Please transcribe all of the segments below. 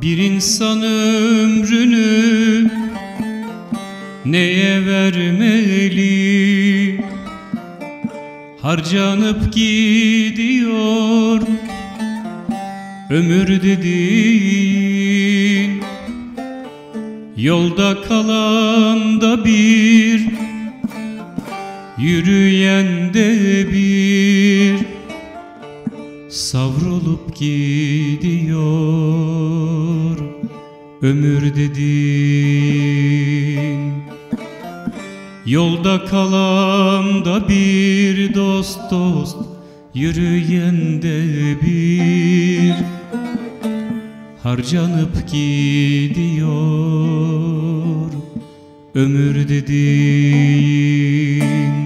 Bir insan ömrünü neye vermeli? Harcanıp gidiyor ömür dediğin. Yolda kalan da bir, yürüyen de bir, savrulup gidiyor ömür dediğin. Yolda kalan da bir, dost dost, yürüyen de bir, harcanıp gidiyor ömür dediğin.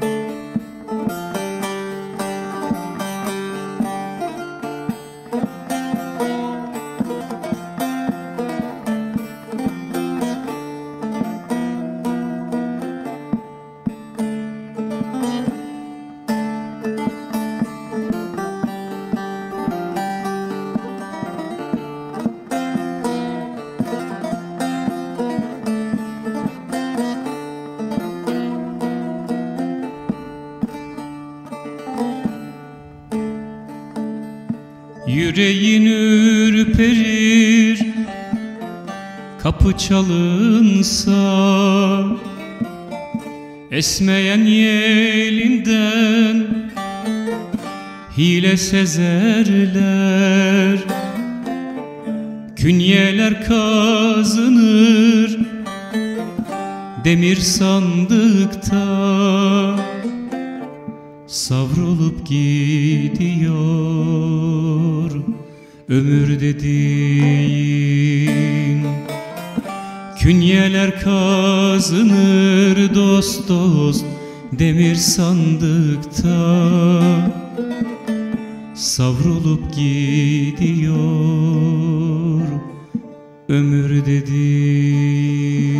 Yüreğin ürperir kapı çalınsa, esmeyen yelinden hile sezerler. Künyeler kazınır demir sandıkta, savrulup gidiyor ömür dediğin. Künyeler kazınır dost dost demir sandıkta, savrulup gidiyor ömür dediğin.